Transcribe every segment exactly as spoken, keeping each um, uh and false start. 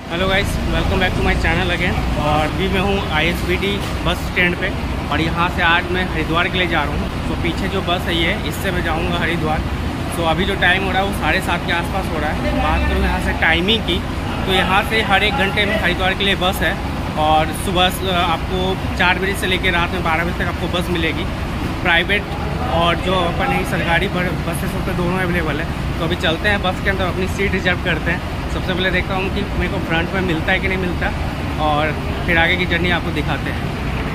Hello guys, welcome back to my channel again. और अभी मैं हूँ आईएसबीटी बस स्टैंड पे और यहाँ से आज मैं हरिद्वार के लिए जा रहा हूँ। तो पीछे जो बस है ये, इससे मैं जाऊँगा हरिद्वार। तो अभी जो टाइम हो रहा है वो साढ़े सात के आसपास हो रहा है। बात करूँ यहाँ से टाइमिंग की, तो यहाँ से हर एक घंटे में हरिद्वार के लिए बस है। और सुबह आपको चार बजे से लेकर रात में बारह बजे तक आपको बस मिलेगी। प्राइवेट और जो अपन ही सरकारी बसेस होते हैं दोनों अवेलेबल है। तो अभी चलते हैं बस के अंदर, अपनी सीट रिजर्व करते हैं। सबसे पहले देखता हूँ कि मेरे को फ्रंट में मिलता है कि नहीं मिलता, और फिर आगे की जर्नी आपको दिखाते हैं।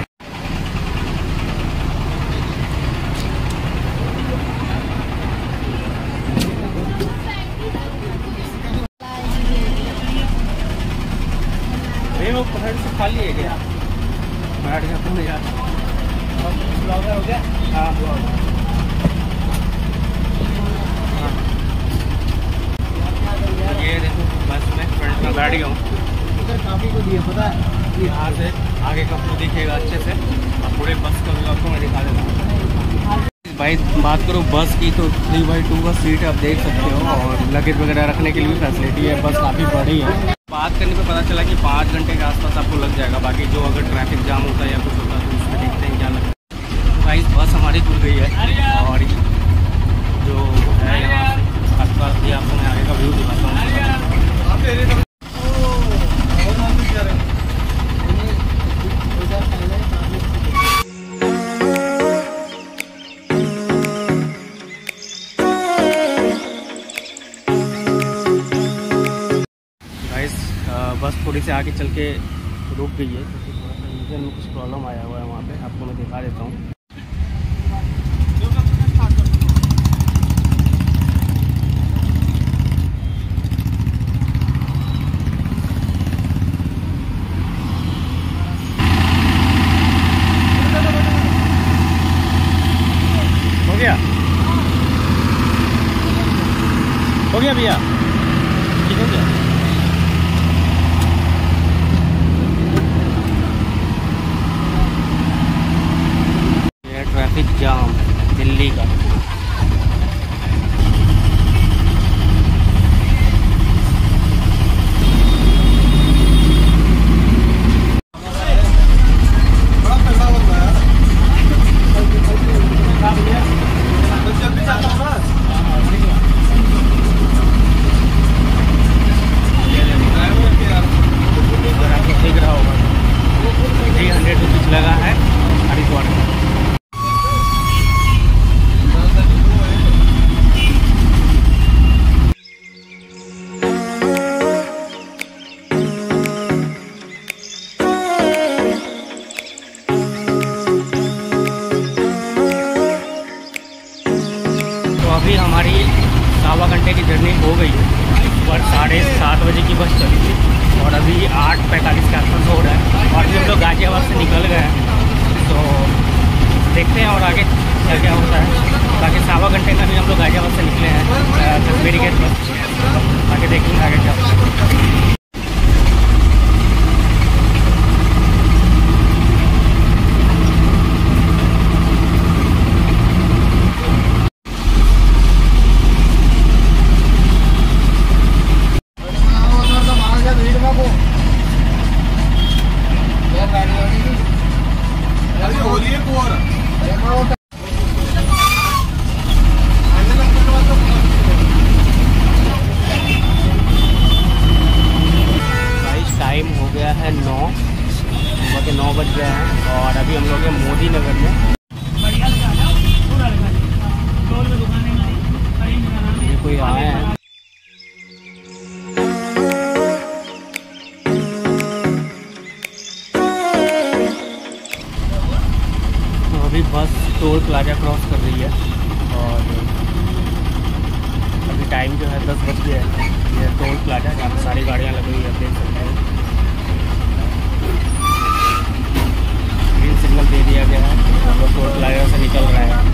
वो पहाड़ से खाली है क्या? पहाड़ का तो नहीं जाता। ब्लॉगर हो गया? हाँ ब्लॉगर। ये देखो बस में फ्रंट में बैठ गया हूँ। इधर काफी को दिए पता है, यहाँ से आगे का व्यू दिखेगा अच्छे से और पूरे बस का व्यू आपको मैं दिखा देता हूँ। भाई बात करो बस की, तो थ्री बाई टू का सीट आप देख सकते हो और लगेज वगैरह रखने के लिए भी फैसिलिटी है। बस काफ़ी बड़ी है। बात करने पे पता चला कि पाँच घंटे के आसपास आपको लग जाएगा। बाकी जो अगर ट्रैफिक जाम होता है या कुछ होता है तो उसमें देखते हैं क्या लगता है। भाई बस हमारी खुल गई है और जो है यहाँ आसपास भी आपको मैं आगे का व्यू दिखाता हूँ। बस थोड़ी से आगे चल के रुक गई है क्योंकि थोड़ा सा इंजन में कुछ प्रॉब्लम आया हुआ है। वहाँ पे आपको मैं दिखा देता हूँ। हो गया हो गया भैया, ठीक हो गया। ट्रैफिक जाम दिल्ली का। दिख रहा होगा थ्री हंड्रेड रुपीज लगा है हरिद्वार का। अभी हमारी सवा घंटे की जर्नी हो गई है। सुबह साढ़े सात बजे की बस चली थी और अभी आठ पैंतालीस के आसपास हो रहा है। और भी हम लोग गाजियाबाद से निकल गए हैं, तो देखते हैं और आगे क्या क्या होता है। बाकी सवा घंटे में भी हम लोग गाजियाबाद से निकले हैं कश्मीरी गेट पर। आगे देखेंगे आगे क्या होता है। टाइम हो गया है नौ, सुबह के नौ बज गए हैं और अभी हम लोग हैं मोदी नगर में। ये कोई आए हैं। तो अभी बस टोल प्लाजा क्रॉस कर रही है और अभी टाइम जो है दस बज गया है। ये टोल प्लाजा जहाँ पर सारी गाड़ियाँ लगी हुई है, देख सकते हैं। ग्रीन सिग्नल दे दिया गया है, हम लोग टोल प्लाजा से निकल रहे हैं।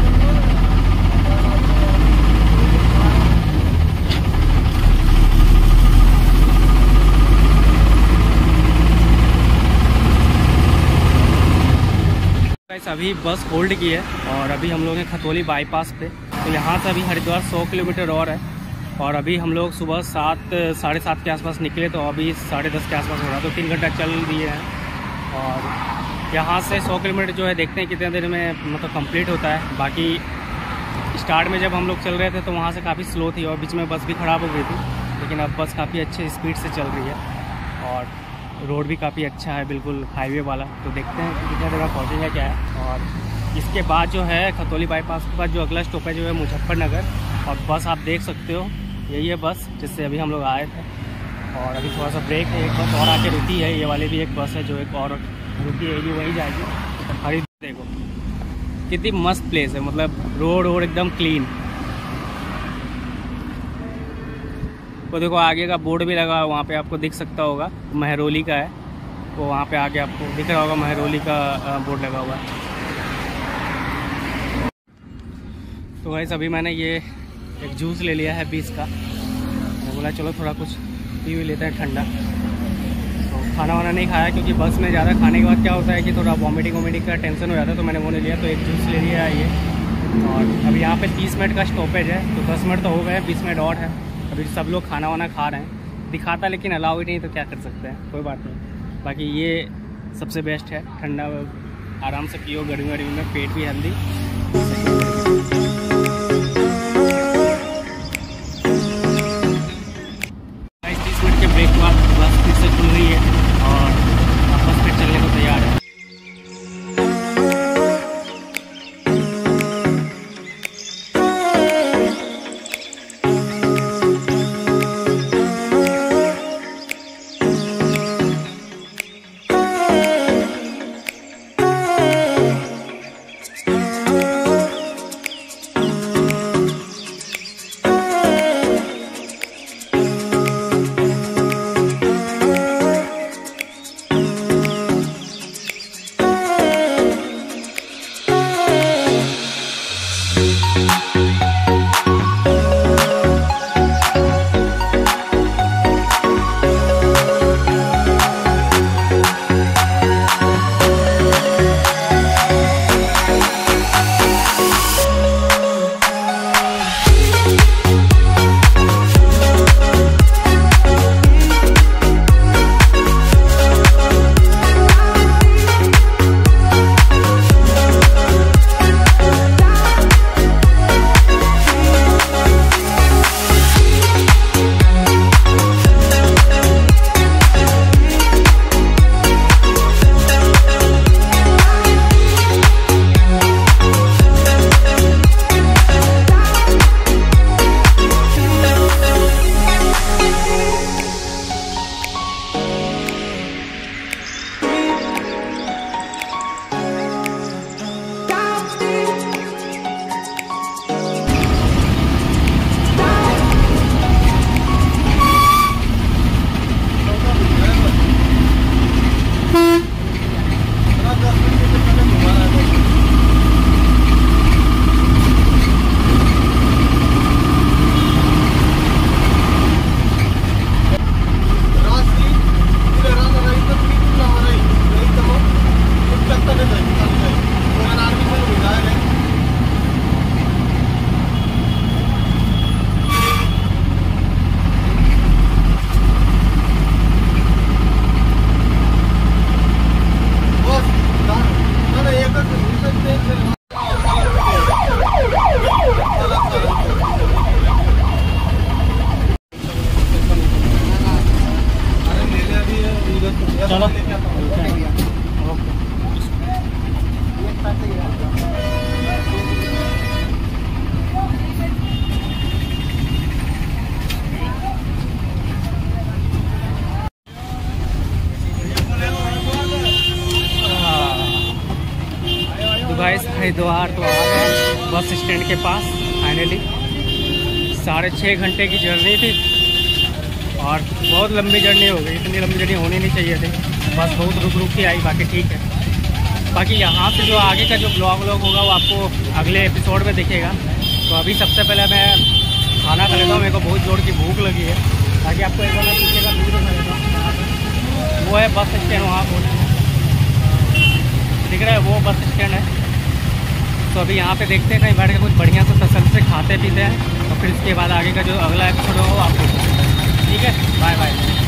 अभी बस होल्ड की है और अभी हम लोग हैं खतौली बाईपास पे। तो यहाँ से अभी हरिद्वार सौ किलोमीटर और है और अभी हम लोग सुबह सात साढ़े सात के आसपास निकले, तो अभी साढ़े दस के आसपास हो रहा, तो तीन घंटा चल दिए हैं। और यहाँ से सौ किलोमीटर जो है देखते हैं कितने देर में मतलब कंप्लीट होता है। बाकी स्टार्ट में जब हम लोग चल रहे थे तो वहाँ से काफ़ी स्लो थी और बीच में बस भी ख़राब हो गई थी, लेकिन अब बस काफ़ी अच्छे स्पीड से चल रही है और रोड भी काफ़ी अच्छा है, बिल्कुल हाईवे वाला। तो देखते हैं कितने देर में पहुँचेंगे क्या है। और इसके बाद जो है खतौली बाईपास के बाद जो अगला स्टॉपेज जो है मुजफ्फरनगर, और बस आप देख सकते हो यही है बस जिससे अभी हम लोग आए थे। और अभी थोड़ा सा ब्रेक है, एक बस और आके रुकी है, ये वाली भी एक बस है जो एक और रुकी है, ये वही जाएगी हरिद्वार। देखो कितनी मस्त प्लेस है, मतलब रोड रोड एकदम क्लीन। वो देखो आगे का बोर्ड भी लगा, वहाँ पे आपको दिख सकता होगा, महरौली का है वो, वहाँ पे आगे आपको दिख रहा होगा महरौली का बोर्ड लगा हुआ है। तो वैसे अभी मैंने ये एक जूस ले लिया है बीस का, मैं बोला चलो थोड़ा कुछ पी भी लेते हैं ठंडा। तो खाना वाना नहीं खाया क्योंकि बस में ज़्यादा खाने के बाद क्या होता है कि थोड़ा वॉमिटिंग वॉमिटिंग का टेंशन हो जाता है, तो मैंने वो नहीं लिया, तो एक जूस ले लिया है ये। और अभी यहाँ पे तीस मिनट का स्टॉपेज है, तो दस मिनट तो हो गए, बीस मिनट और है। अभी सब लोग खाना वाना खा रहे हैं, दिखाता लेकिन अलाउ ही नहीं, तो क्या कर सकते हैं, कोई बात नहीं। बाकी ये सबसे बेस्ट है, ठंडा आराम से पियो गर्मी गर्मी में, पेट भी हेल्दी। तीस मिनट के ब्रेक के बाद बस फिर से खुल रही है और वापस फिर चलने को तैयार है। चलो तो गाइस हरिद्वार तो आ गए बस स्टैंड के पास फाइनली। साढ़े छः घंटे की जर्नी थी और बहुत लंबी जर्नी हो गई, इतनी लंबी जर्नी होनी नहीं चाहिए थी, बस बहुत रुक रुक के आई, बाकी ठीक है। बाकी यहाँ से जो आगे का जो ब्लॉग व्लॉग होगा वो आपको अगले एपिसोड में दिखेगा। तो अभी सबसे पहले मैं खाना खा लेता हूँ, मेरे को बहुत जोर की भूख लगी है, ताकि आपको एक बार मैं पीछे का दूर दिखा देता हूँ। वो है बस स्टैंड, वहाँ बोले दिख रहा है वो बस स्टैंड है। तो अभी यहाँ पे देखते हैं कहीं बैठ के कुछ बढ़िया से तसल्ली से खाते पीते हैं तो फिर इसके बाद आगे का जो अगला एपिसोड होगा वो आपको, ठीक है। Bye bye.